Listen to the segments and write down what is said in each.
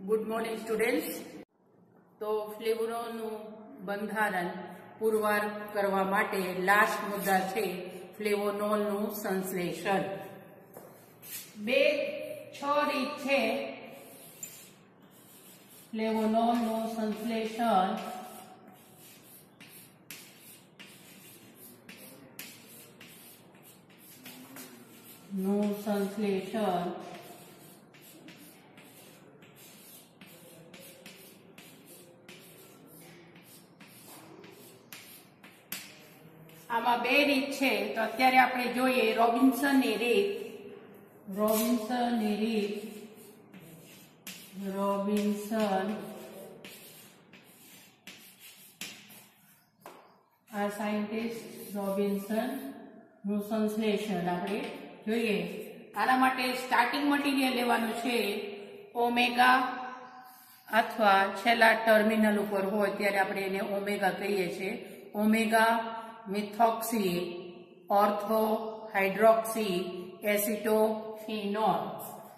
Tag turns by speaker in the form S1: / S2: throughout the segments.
S1: Good morning students. તો ફ્લેવોનોલનું બંધારણ પુરવાર કરવા માટે લાસ્ટ મુદ્દા છે ફ્લેવોનોલનું સંશ્લેષણ। છ રીત છે ફ્લેવોનોલનું સંશ્લેષણ। આમાં બે રીત છે, તો અત્યારે આપણે જોઈએ રોબિન્સનની રીત। આ સાયન્ટિસ્ટ રોબિન્સનનું સંશ્લેષણ આપણે જોઈએ। આના માટે સ્ટાર્ટિંગ મટીરિયલ લેવાનું છે ઓમેગા, અથવા છેલ્લા ટર્મિનલ ઉપર હોય ત્યારે આપણે એને ઓમેગા કહીએ છીએ। Omega, methoxy, ortho hydroxy acetophenol.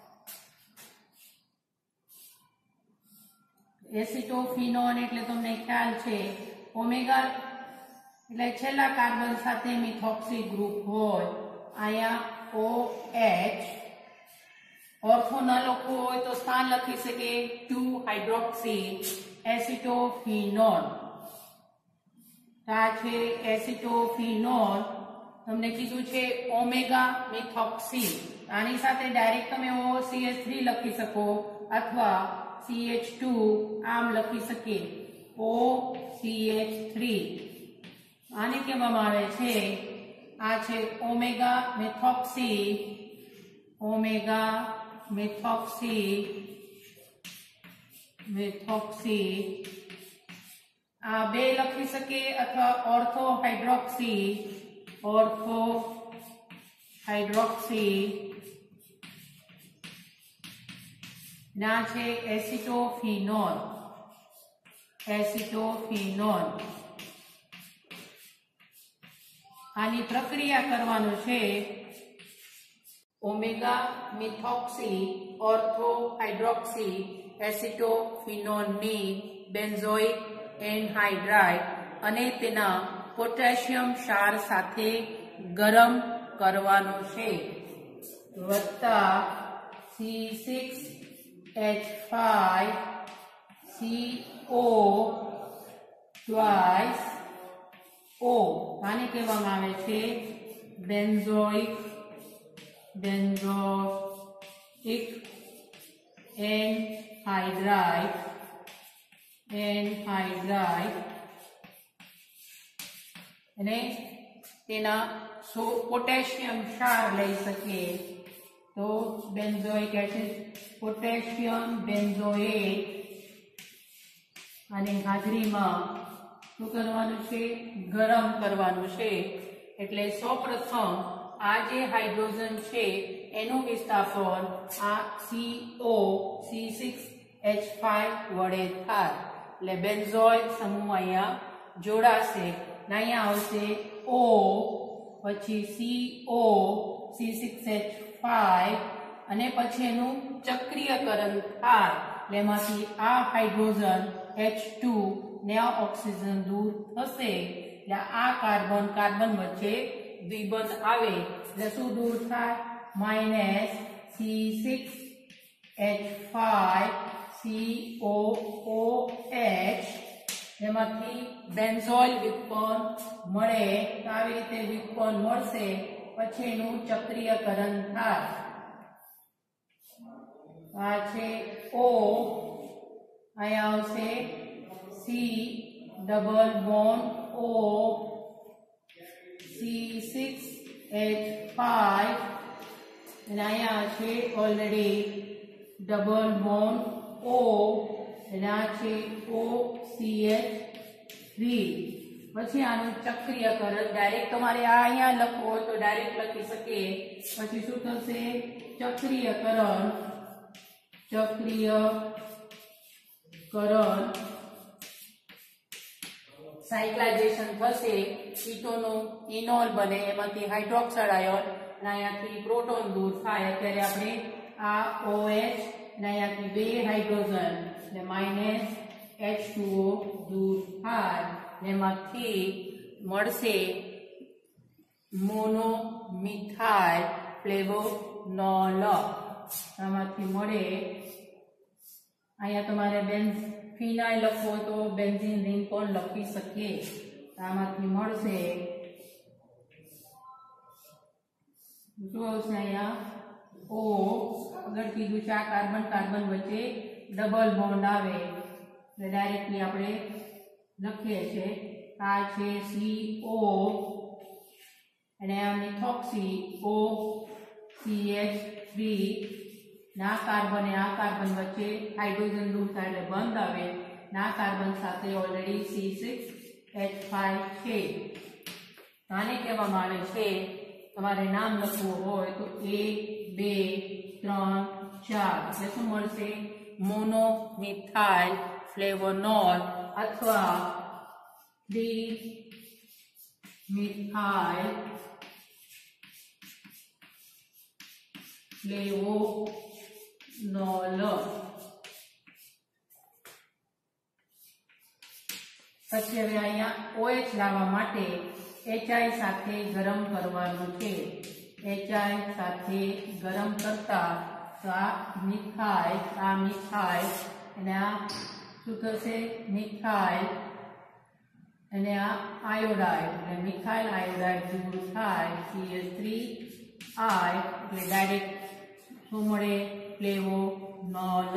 S1: Acetophenol એટલે તમને ખ્યાલ છે ઓમેગા એટલે છેલ્લા કાર્બન સાથે મિથોક્સી ગ્રુપ હોય, અહીંયા OH। ઓર્થો ન લખવું હોય તો સ્થાન લખી શકે 2 હાઇડ્રોક્સી એસિટોફિનોલ। આ છે એસિટોફિનોલ। તમને કીધું છે ઓમેગા મિથોક્સી, આની સાથે ડાયરેક્ટ તમે OCH3 લખી શકો અથવા CH2 આમ લખી શકીએ OCH3। આને કહેવામાં આવે છે, આ છે ઓમેગા મિથોક્સી। આ બે લખી શકે અથવા ઓર્થો હાઇડ્રોક્સી ના છે એસિટોફિનોલ। આની પ્રક્રિયા કરવાનું છે ઓમેગા મિથોક્સી ઓર્થો હાઇડ્રોક્સી એસિટોફિનોલની બેન્ઝોઇક એનહાઇડ્રાઇડ અને તેના પોટેશિયમ ક્ષાર સાથે ગરમ કરવાનું છે, વત્તા C6H5CO ટ્વાઇસ O। આને કહેવામાં આવે છે બેન્ઝોઇક એનહાઇડ્રાઇડ અને તેના પોટેશિયમ ક્ષાર લઈ શકીએ તો બેન્ઝોઇક એસિડ, પોટેશિયમ બેન્ઝોએટ અને હાજરીમાં શું કરવાનું છે, ગરમ કરવાનું છે। એટલે સૌપ્રથમ આ જે હાઇડ્રોજન છે એનું વિસ્થાપન આ CO C6H5 વડે થાય, એટલે બેન્ઝોઇક સમૂહ અહીંયા જોડાશે, અહીંયા આવશે O, પછી CO C6H5 અને પછી એનું ચક્રીયકરણ થાય, એટલે એમાંથી આ હાઇડ્રોજન H2 ને આ ઓક્સિજન દૂર થશે, એટલે આ કાર્બન વચ્ચે દ્વિબંધ આવે, એટલે શું દૂર થાય, -C6H5COOH, એમાંથી બેન્ઝોઇલ વ્યુત્પન્ન મળે, તો આવી રીતે વ્યુત્પન્ન મળશે, પછી એનું ચક્રીયકરણ થાય। આ છે O, અહીંયા આવશે C double bond O C6H5 અને અહીંયા છે ઓલરેડી ડબલ બોન્ડ O અને આ છે OCH3। પછી આનું ચક્રીયકરણ ડાયરેક્ટ તમારે આ અહીંયા લખવું હોય તો ડાયરેક્ટ લખી શકીએ, પછી શું થશે, ચક્રીયકરણ સાયક્લાઇઝેશન થશે, કીટોનો ઇનોલ બને, એમાંથી હાઇડ્રોક્સાઇડ આયોન અને અહીંયાથી પ્રોટોન દૂર થાય। અત્યારે આપણે આ OH અને અહીંયાથી 2 હાઇડ્રોજન એટલે માઇનસ H2O દૂર થાય, એમાંથી મળશે મોનો મિથાઇલ ફ્લેવોનોલ. આમાંથી મળે, અહીંયા તમારે ફિનાઇલ લખવો હોય તો બેન્ઝીન રિંગ પણ લખી શકીએ. આમાંથી મળશે, શું આવશે અહીંયા O, આગળ કીધું છે આ કાર્બન કાર્બન વચ્ચે ડબલ બોન્ડ આવે એટલે ડાયરેક્ટલી આપણે લખીએ છીએ. આ છે CO અને આ મિથોક્સી OCH3 ના કાર્બન અને આ કાર્બન વચ્ચે હાઇડ્રોજન દૂર થાય એટલે બંધ આવે. ના કાર્બન સાથે ઓલરેડી C6H5 છે. આને કહેવામાં આવે છે, તમારે નામ લખવું હોય તો 1 2 3 4 એટલે શું મળશે? મોનો મિથાઇલ ફ્લેવોનોલ અથવા 3-મિથાઇલ ફ્લેવોનોલ. પછી હવે અહીંયા OH લાવવા માટે HI સાથે ગરમ કરવાનું છે. HI સાથે ગરમ કરતા તો આ મિથાઇલ અને આ શું થશે? મિથાઇલ અને આ આયોડાઇડ એટલે મિથાઇલ આયોડાઇડ દૂર થાય, CH3I એટલે ડાયરેક્ટ શું મળે? ફ્લેવોનોલ.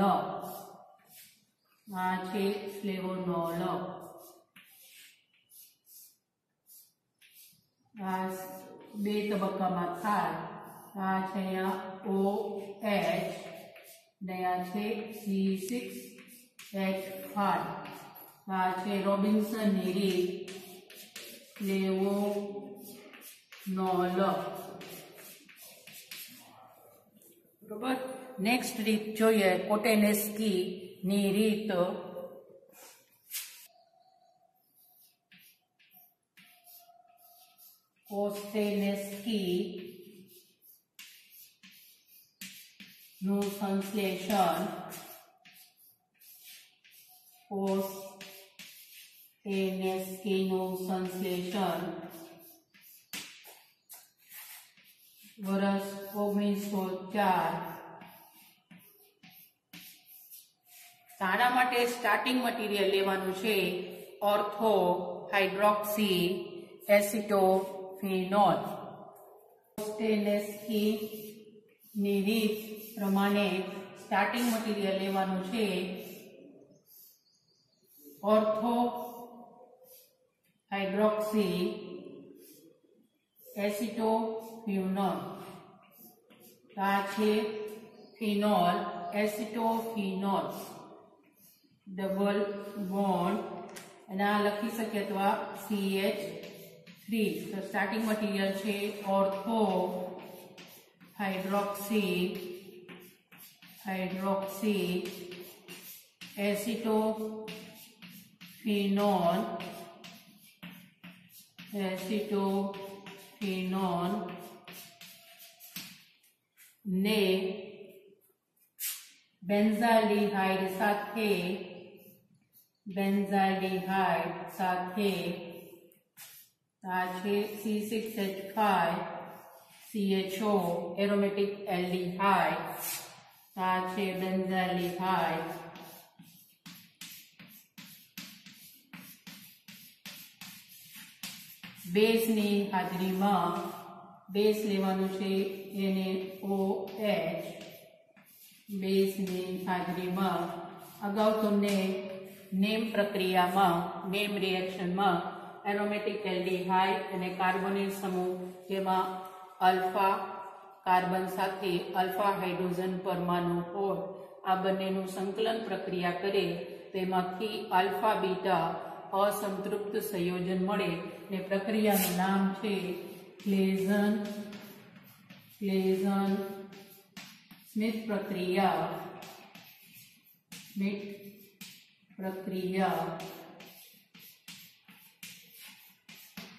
S1: આ છે ફ્લેવોનોલ. આ 2 તબક્કામાં થાય. આ છે અહીંયા OH ને આ છે C6H5. આ છે રોબિન્સનની રીત ફ્લેવોનોલ. બરોબર. નેક્સ્ટ રીત જોઈએ, કોટેનેસ્કી ની રીત. કોટેનેસ્કી નું સંશ્લેષણ. કોટેનેસ્કી નું સંશ્લેષણ વર્ષ 1904. આના માટે સ્ટાર્ટિંગ મટીરિયલ લેવાનું છે ઓર્થો હાઇડ્રોક્સી એસિટોફિનોલ. કોટેનેસ્કી ની રીત પ્રમાણે સ્ટાર્ટિંગ મટીરિયલ લેવાનું છે ઓર્થો હાઇડ્રોક્સી એસિટોફિનોલ. આ છે ફિનોલ, એસિટોફિનોલ ડબલ બોન્ડ અને આ લખી શકીએ તો આ CH3. તો સ્ટાર્ટિંગ મટીરિયલ છે ઓર્થો હાઇડ્રોક્સી એસિટોફિનોલ ને બેન્ઝાલ્ડિહાઇડ સાથે આ છે C6H5 CHO એરોમેટિક એલ્ડિહાઇડ. આ છે બેન્ઝાલ્ડિહાઇડ. બેઝની હાજરીમાં બેઝ લેવાનું છે NaOH. બેઝની હાજરીમાં અગાઉ તમને નેમ પ્રક્રિયામાં રિએક્શનમાં એરોમેટિક એલ્ડિહાઇડ અને કાર્બોનિલ સમૂહ જેમાં અલ્ફા કાર્બન સાથે અલ્ફા હાઇડ્રોજન પરમાણુ હોય આ બંનેનું સંકલન પ્રક્રિયા કરે તેમાંથી આલ્ફા બીટા અસંતૃપ્ત સંયોજન મળે ને પ્રક્રિયાનું નામ છે ક્લેઝન સ્મિથ પ્રક્રિયા.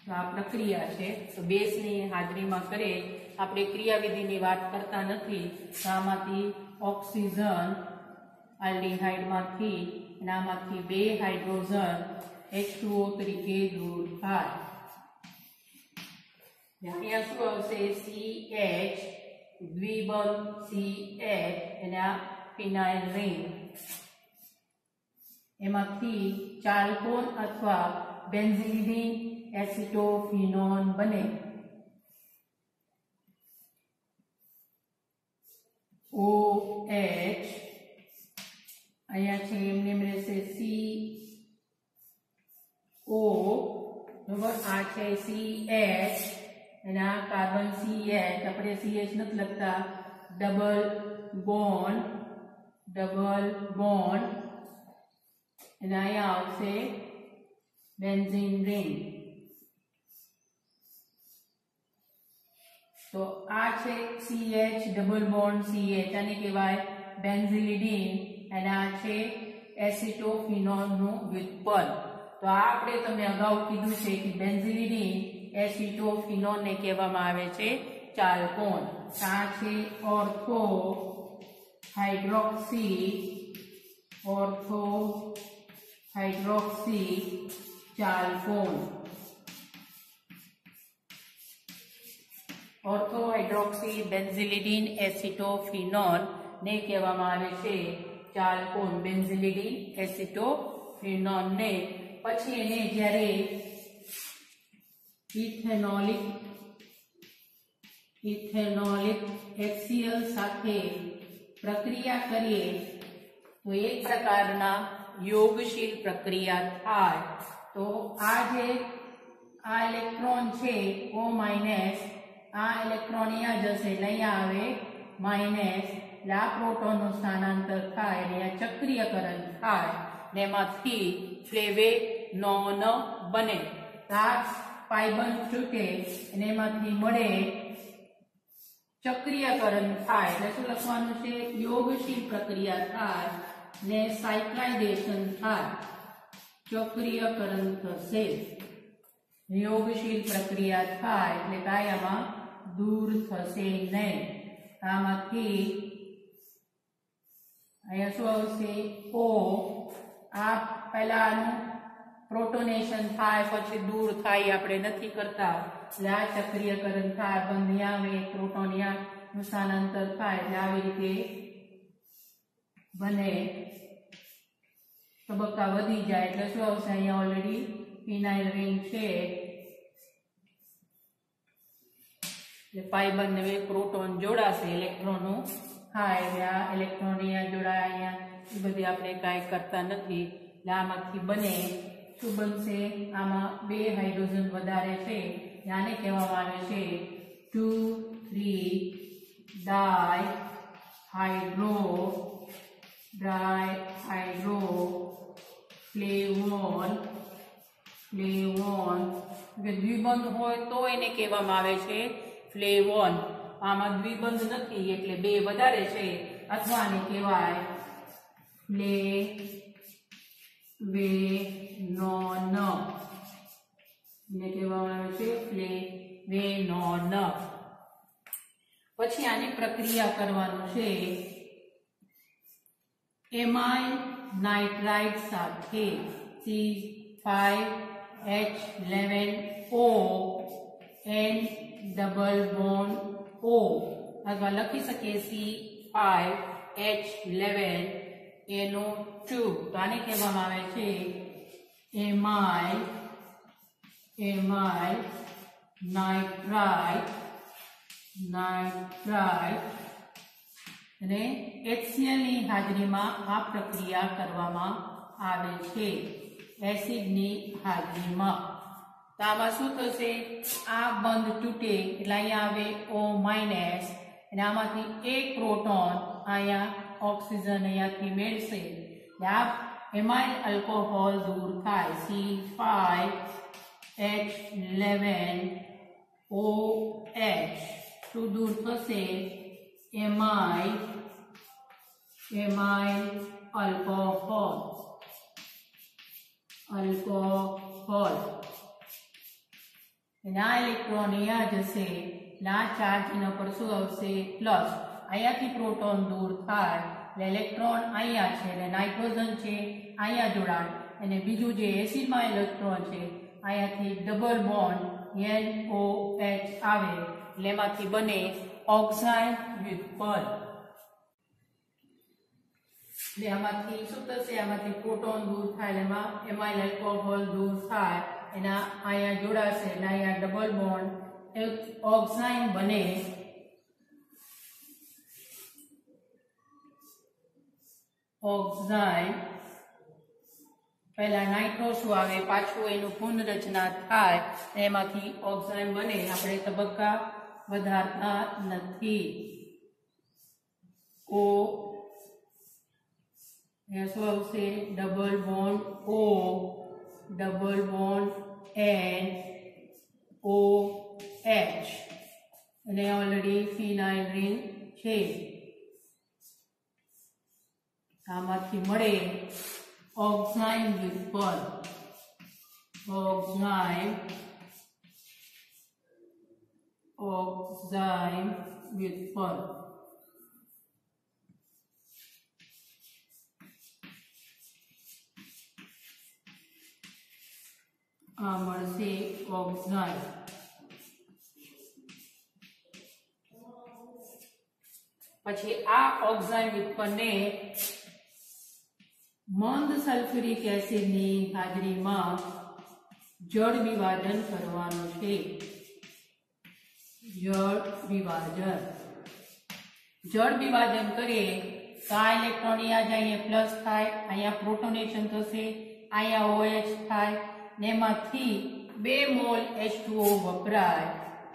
S1: તો આ પ્રક્રિયા છે. તો બેઝની હાજરીમાં કરે આપણે ક્રિયાવિધિની વાત કરતા નથી. તો આમાંથી ઓક્સિજન આલ્ડીહાઇડમાંથી અને આમાંથી 2 હાઇડ્રોજન H2O તરીકે દૂર થાય. અહીંયા શું આવશે? CH દ્વિબંધ CH અને આ ફિનાઇલ રિંગ, એમાંથી ચાલ્કોન અથવા બેન્ઝિલિડીન એસિટોફિનોન બને. OH અહીંયા છે એમને રહેશે CO, બરાબર. આ છે CH અને આ કાર્બન CH, આપણે CH નથી લખતા, ડબલ બોન્ડ અને અહીંયા આવશે બેન્ઝીન રિંગ. તો આ છે CH ડબલ બોન્ડ CH, આને કહેવાય બેન્ઝિલિડીન અને આ છે એસિટોફિનોન નું વ્યુત્પન્ન. તો આ આપણે તમને અગાઉ કીધું છે કે બેન્ઝિલિડીન એસિટોફિનોન ને કહેવામાં આવે છે ચાલ્કોન. આ છે ortho hydroxy chalcone. Ortho hydroxy benzylidene acetophenone ને કહેવામાં આવે છે ચાલ્કોન. બેન્ઝિલિડીન એસિટોફિનોન ને પછી એને જ્યારે ઇથેનોલિક HCl સાથે પ્રક્રિયા કરીએ તો એક પ્રકારના યોગશીલ પ્રક્રિયા થાય. તો આ જે આ ઇલેક્ટ્રોન છે O માઇનસ, આ ઇલેક્ટ્રોન અહીંયા જશે એટલે અહીંયા આવે માઇનસ, એટલે આ પ્રોટોનનું સ્થાનાંતર થાય અને આ ચક્રીયકરણ થાય ને એમાંથી ફ્લેવેનોન બને. આ પાઇબંધ તૂટે અને એમાંથી મળે ચક્રીયકરણ થાય. એટલે શું લખવાનું છે? યોગશીલ પ્રક્રિયા થાય ને સાયક્લાઇઝેશન થાય, ચક્રીયકરણ થશે. યોગશીલ પ્રક્રિયા થાય એટલે કાંઈ આમાં દૂર થશે નહીં. આમાંથી અહીંયા શું આવશે? O. આ પહેલા આનું પ્રોટોનેશન થાય પછી દૂર થાય, આપણે નથી કરતા. એટલે આ ચક્રીયકરણ થાય, બંધ આવે, પ્રોટોન નું સ્થાનાંતર થાય એટલે આવી રીતે બને, તબક્કા વધી જાય એટલે શું આવશે? અહીંયા ઓલરેડી ફિનાઇલ રિંગ છે એટલે પાઇબંધ ને પ્રોટોન જોડાશે, ઇલેક્ટ્રોનો થાય એટલે આ ઇલેક્ટ્રોન અહીંયા જોડાય, અહીંયા એ બધી આપણે કાંઈ કરતા નથી. એટલે આમાંથી બને શું બનશે? આમાં 2 હાઇડ્રોજન વધારે છે, આને કહેવામાં આવે છે 2,3-ડાયહાઇડ્રો ફ્લેવોન. દ્વિબંધ હોય તો એને કહેવામાં આવે છે ફ્લેવોન. આમાં દ્વિબંધ નથી એટલે 2 વધારે છે, અથવા આને કહેવાય ફ્લેવેનોન. એને કહેવામાં આવે છે ફ્લેવેનોન. પછી આની પ્રક્રિયા કરવાનું છે એમાઇલ નાઇટ્રાઇડ સાથે C5H11O N double bond O, અથવા લખી શકીએ C5H11NO2. તો આને કહેવામાં આવે છે એમાઇલ નાઇટ્રાઇડ અને HCl ની હાજરીમાં આ પ્રક્રિયા કરવામાં આવે છે એસિડની હાજરીમાં. તો આમાં શું થશે? આ બંધ તૂટે એટલે અહીંયા આવે O માઇનસ અને આમાંથી એક પ્રોટોન અહીંયા ઓક્સિજન અહીંયાથી મેળશે. આ એમાઇલ આલ્કોહોલ દૂર થાય, C5H11OH. શું દૂર થશે? Amyl alcohol. અને આ ઇલેક્ટ્રોન અહીંયા જશે, આ ચાર્જ એના પર શું આવશે? પ્લસ. અહીંયાથી પ્રોટોન દૂર થાય એટલે ઇલેક્ટ્રોન અહીંયા છે અને નાઇટ્રોજન છે અહીંયા જોડાણ, અને બીજું જે એસિડમાં ઇલેક્ટ્રોન છે અહીંયાથી ડબલ બોન્ડ NOH આવે એટલે એમાંથી બને ઓક્સાઇડ વ્યુત્પન્ન. એટલે આમાંથી શું થશે? આમાંથી પ્રોટોન દૂર થાય એમાં એમાઇલ આલ્કોહોલ દૂર થાય, એના અહીંયા જોડાશે એટલે અહીંયા ડબલ બોન્ડ ઓક્સાઇડ બને. ઓક્સાઇડ પહેલા નાઇટ્રો શું આવે, પાછું એનું પુનઃરચના થાય એમાંથી ઓક્સાઇડ બને. આપણે તબક્કા વધારતા નથી. ઓ અહીંયા શું આવશે? Double bond O, double bond N, OH, અને ઓલરેડી ફિનાઇલ રિંગ છે. આમાંથી મળે ઓક્સાઇડ વ્યુત્પન્ન. ઓક્સાઇડ વ્યુત્પન્ન. આ મળશે ઓક્સાઇડ. પછી આ ઓક્સાઇડ વ્યુત્પન્નને મંદ સલ્ફ્યુરિક એસિડની હાજરીમાં જળ વિભાજન કરવાનું છે. જળ વિભાજન કરીએ તો આ ઇલેક્ટ્રોન અહીંયા જાય પ્લસ થાય, અહીંયા પ્રોટોનેશન થશે, અહીંયા OH થાય ને એમાંથી 2 મોલ H2O વપરાય.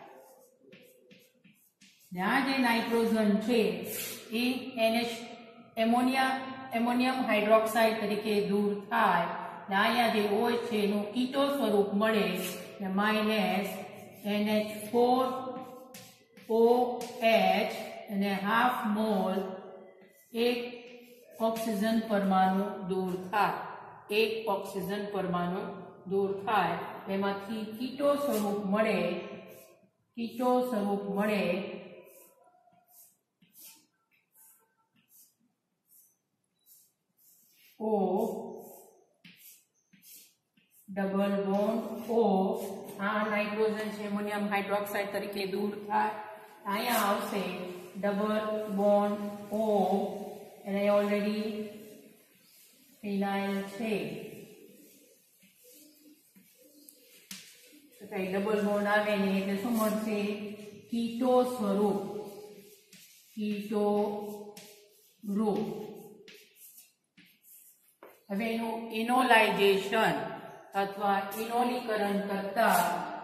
S1: ને આ જે નાઇટ્રોજન છે એ NH એમોનિયમ હાઇડ્રોક્સાઇડ તરીકે દૂર થાય ને અહીંયા જે OH છે એનું કીટો સ્વરૂપ મળે ને -NH4OH અને હાફ મોલ એક ઓક્સિજન પરમાણુ દૂર થાય. એક ઓક્સિજન પરમાણુ દૂર થાય એમાંથી કીટો સ્વરૂપ મળે. O ડબલ બોન્ડ O, આ નાઇટ્રોજન છે એમોનિયમ હાઇડ્રોક્સાઇડ તરીકે દૂર થાય. અહીંયા આવશે ડબલ બોન્ડ O, અને ઓલરેડી ફિનાઇલ છે. તો કઈ ડબલ બોન્ડ આવે ને એટલે શું મળશે? કીટો સ્વરૂપ. હવે એનું ઇનોલાઇઝેશન અથવા ઇનોલીકરણ કરતા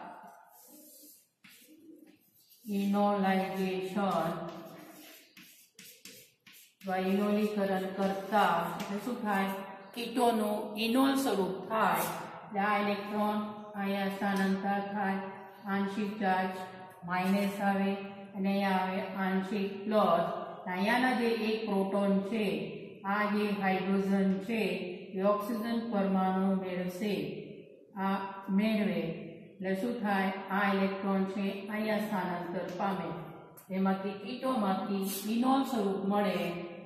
S1: શું થાય? કીટોનું ઇનોલ સ્વરૂપ થાય. આ ઇલેક્ટ્રોન અહીંયા સ્થાનાંતર થાય, આંશિક ચાર્જ માઇનસ આવે અને અહીંયા આવે આંશિક પ્લસ. અહીંયાના જે એક પ્રોટોન છે, આ જે હાઇડ્રોજન છે એ ઓક્સિજન પરમાણુ મેળવશે. આ મેળવે એટલે શું થાય? આ ઇલેક્ટ્રોન છે અહીંયા સ્થાનાંતર પામે, એમાંથી કીટોમાંથી ઇનોલ સ્વરૂપ મળે.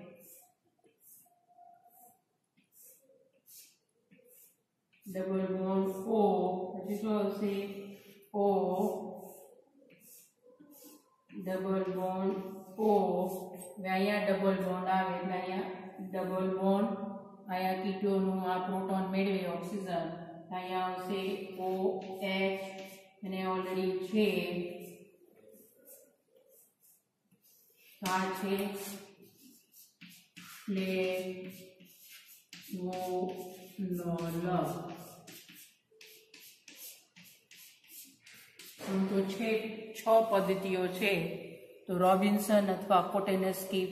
S1: ડબલ બોન્ડ O, પછી શું આવશે? O ડબલ બોન્ડ O, અહીંયા ડબલ બોન્ડ આવે એટલે અહીંયા ડબલ બોન્ડ, અહીંયા કીટોનું આ પ્રોટોન મેળવે ઓક્સિજન, અહીંયા આવશે OH અને ઓલરેડી છે આ છે ફ્લેવોનોલ. તો છે 6 પદ્ધતિઓ છે. તો રોબિન્સન અથવા કોટેનસ્કી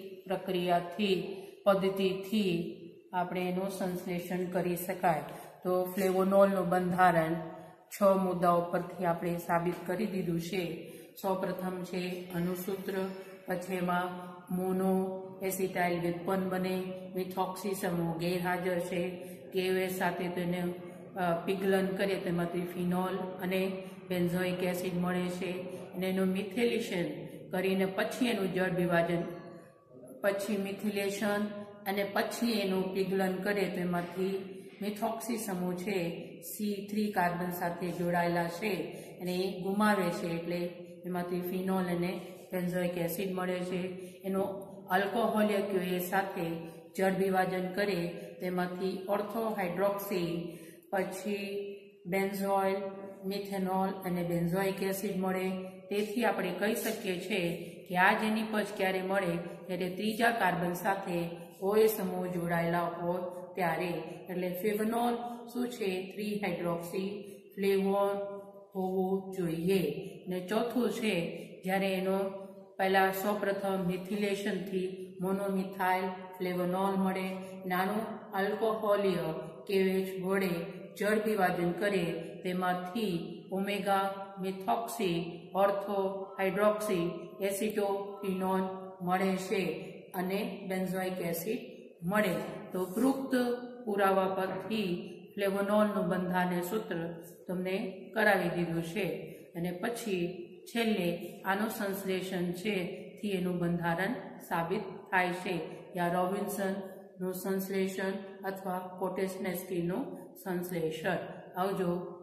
S1: પદ્ધતિથી આપણે એનું સંશ્લેષણ કરી શકાય. તો ફ્લેવોનોલનું બંધારણ 6 મુદ્દાઓ પરથી આપણે સાબિત કરી દીધું છે. સૌપ્રથમ છે અણુસૂત્ર, પછી એમાં મોનો એસિટાઇલ વ્યુત્પન્ન બને, મિથોક્સી સમૂહ ગેરહાજર છે, KOH સાથે તેને પિગલન કરીએ તેમાંથી ફિનોલ અને બેન્ઝોઇક એસિડ મળે છે અને એનું મિથેલેશન કરીને પછી એનું જળ વિભાજન, પછી મિથિલેશન અને પછી એનું પીગલન કરે તો એમાંથી મિથોક્સી સમૂહ છે C3 કાર્બન સાથે જોડાયેલા છે અને એ ગુમાવે છે એટલે એમાંથી ફિનોલ અને બેન્ઝોઇક એસિડ મળે છે. એનું આલ્કોહોલિક એ સાથે જળ વિભાજન કરે તેમાંથી ઓર્થો હાઇડ્રોક્સી, પછી બેન્ઝોઇલ, મિથેનોલ અને બેન્ઝોઇક એસિડ મળે. તેથી આપણે કહી શકીએ છીએ કે આ જે નિપજ ક્યારે મળે ત્યારે ત્રીજા કાર્બન સાથે OH સમૂહ જોડાયેલા હોય ત્યારે. એટલે ફેવનોલ શું છે 3 હાઇડ્રોક્સી ફ્લેવોન હોવું જોઈએ. ને ચોથું છે જ્યારે એનો પહેલા સૌપ્રથમ મિથિલેશનથી મોનોમિથાઇલ ફ્લેવોનોલ મળે. નાનું આલ્કોહોલીય KOH વડે જળ વિભાજન કરે તેમાંથી omega methoxy ortho hydroxy acetophenone મળે છે અને બેન્ઝોઇક એસિડ મળે. તો ઉપરોક્ત પુરાવા પરથી ફ્લેવોનોલનું બંધારણ સૂત્ર તમને કરાવી દીધું છે અને પછી છેલ્લે આનું સંશ્લેષણ છે થી એનું બંધારણ સાબિત થાય છે. યા રોબિન્સનનું સંશ્લેષણ અથવા કોટેસ્નેસ્કીનું સંશ્લેષણ. આવજો.